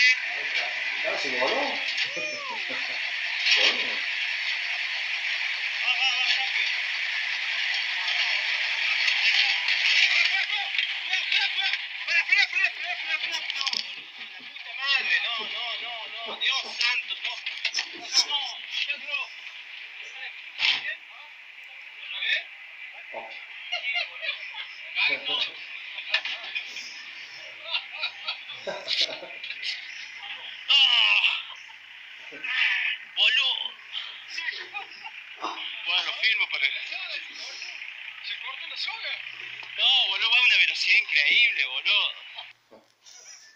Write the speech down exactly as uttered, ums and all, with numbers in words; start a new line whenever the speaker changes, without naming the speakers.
Casi voló.
No, no, no, no, Dios santo, no. No, Pedro. Boludo. Bueno, lo filmo para... ¿Se corta la soga? No, boludo, va a una velocidad increíble, boludo.